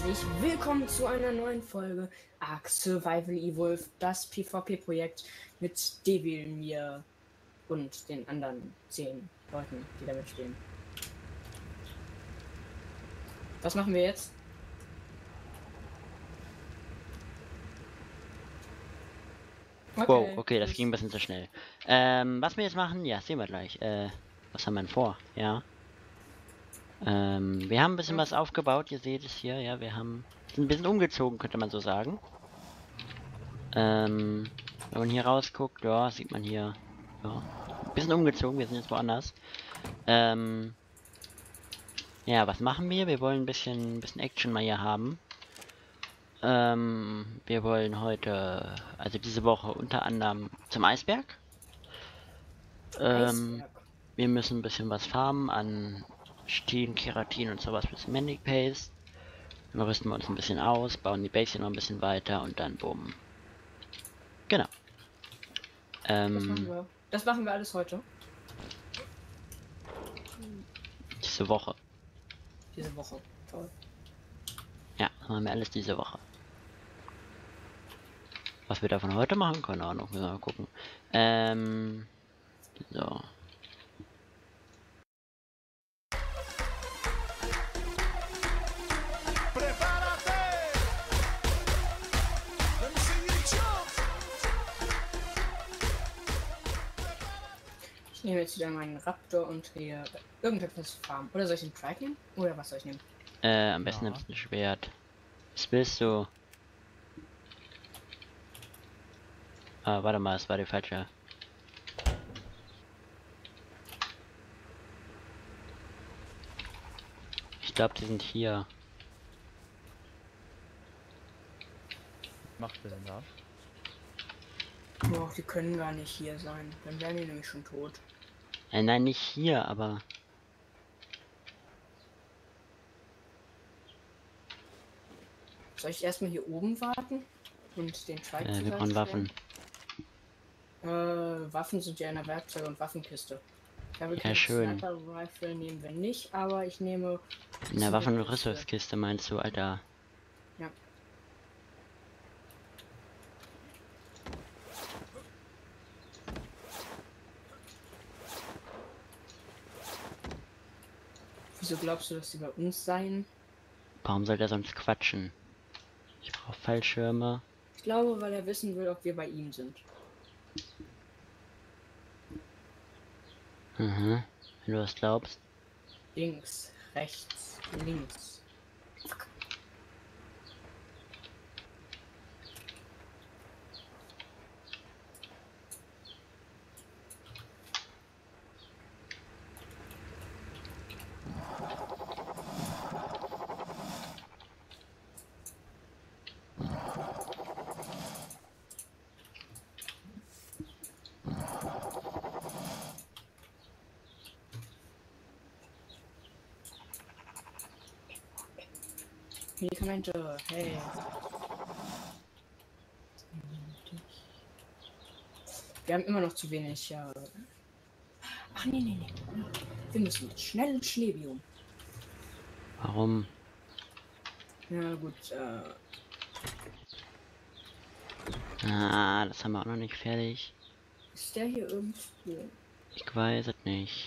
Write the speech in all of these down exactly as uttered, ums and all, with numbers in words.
herzlich willkommen zu einer neuen Folge Ark Survival Evolved, das PvP-Projekt mit Devil, mir und den anderen zehn Leuten, die da mitstehen. Was machen wir jetzt? Okay, wow, okay, das ging ein bisschen zu schnell. Ähm, was wir jetzt machen, ja, sehen wir gleich. Äh, was haben wir denn vor? Ja. Ähm, wir haben ein bisschen was aufgebaut, ihr seht es hier, ja, wir haben sind ein bisschen umgezogen, könnte man so sagen. Ähm, wenn man hier rausguckt, ja, sieht man hier, ja, ein bisschen umgezogen, wir sind jetzt woanders. Ähm, ja, was machen wir? Wir wollen ein bisschen, ein bisschen Action mal hier haben. Ähm, wir wollen heute, also diese Woche unter anderem zum Eisberg. Ähm, Eisberg. wir müssen ein bisschen was farmen an Stin, Keratin und sowas, bisschen Manic Paste. Dann rüsten wir uns ein bisschen aus, bauen die Base hier noch ein bisschen weiter und dann bumm. Genau. Ähm, das, machen wir. das machen wir alles heute. Diese Woche. Diese Woche. Toll. Ja, machen wir alles diese Woche. Was wir davon heute machen, keine Ahnung, müssen wir mal gucken. Ähm, so. Ich nehme jetzt wieder meinen Raptor und hier irgendetwas farmen. Oder soll ich den Trike nehmen? Oder was soll ich nehmen? Äh, am besten Ja. nimmst du ein Schwert. Was willst du? Ah, warte mal, es war die falsche. Ich glaube, die sind hier. Was macht ihr denn da? Boah, die können gar nicht hier sein. Dann wären die nämlich schon tot. Äh, nein, nicht hier, aber... Soll ich erstmal hier oben warten und den Trike Äh, zur wir Seite brauchen Waffen. stellen? Äh, Waffen sind ja in der Werkzeug- und Waffenkiste. Ich habe Ja, keine schön. Sniper Rifle nehmen wir nicht, aber ich nehme. In der Waffen- und Ressourcenkiste meinst du, Alter? Ja. Wieso glaubst du, dass sie bei uns seien? Warum soll der sonst quatschen? Ich brauche Fallschirme. Ich glaube, weil er wissen will, ob wir bei ihm sind. Mhm. Wenn du das glaubst. Links, rechts, links. Fuck. Medikamente, hey. Wir haben immer noch zu wenig, ja. Ach nee, nee, nee. Wir müssen jetzt schnell ins Schneebiom. Warum? Ja gut, äh. Ah, das haben wir auch noch nicht fertig. Ist der hier irgendwo? Ich weiß es nicht.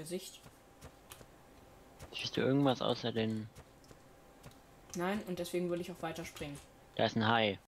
Sicht. Siehst du irgendwas außer den... Nein, und deswegen will ich auch weiter springen. Da ist ein Hai.